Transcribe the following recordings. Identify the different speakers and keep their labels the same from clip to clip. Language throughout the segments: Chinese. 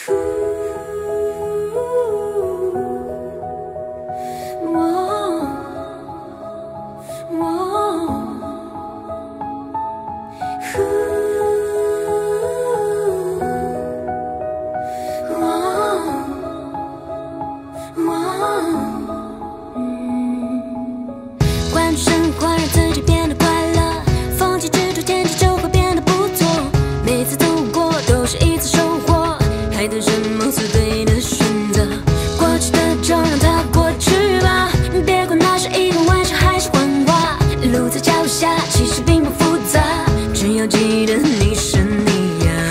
Speaker 1: 关注生活，让自己变得快乐，放弃执着，坚持就会变得不错。每次走过都是一次收获，还等什么做对的选择？过去的就让它过去吧，别管那是一个玩笑还是谎话。路在脚下，其实并不复杂，只要记得你是你呀。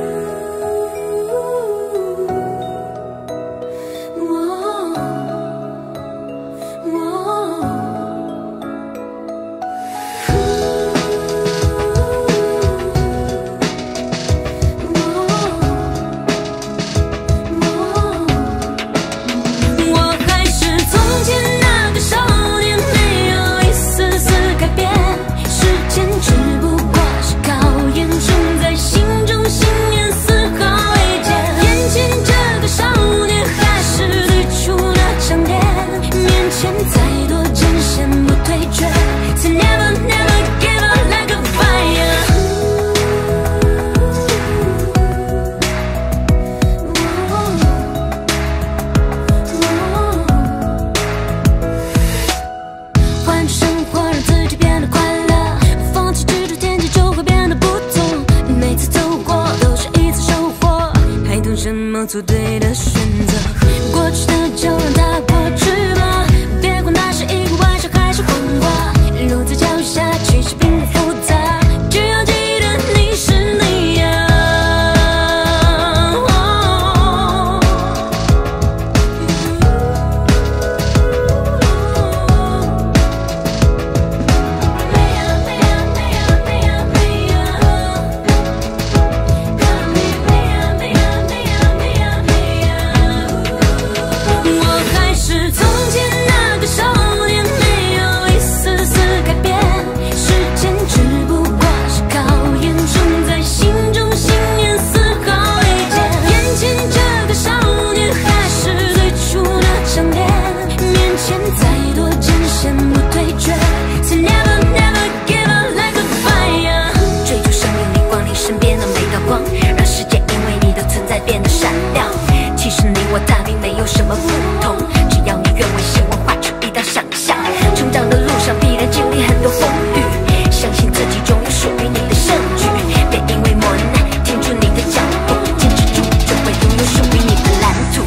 Speaker 1: 做对的选择，过去的就让它过去吧，别管那是一个玩笑还是谎话。路在脚下，其实并不复杂，只要记得你是你呀。它并没有什么不同，只要你愿为希望画出一道想象。成长的路上必然经历很多风雨，相信自己终有属于你的胜局。别因为磨难停住你的脚步，坚持住就会拥有属于你的蓝图。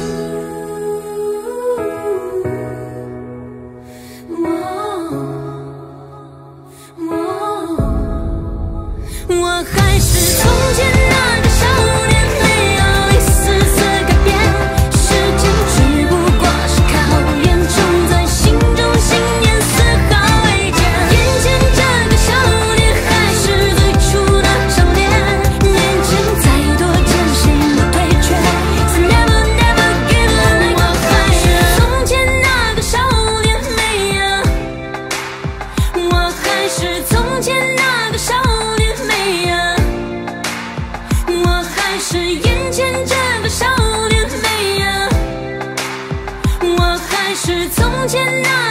Speaker 1: 我还是从前那个少年，没有一丝丝改变。是眼前这个少年美呀，我还是从前那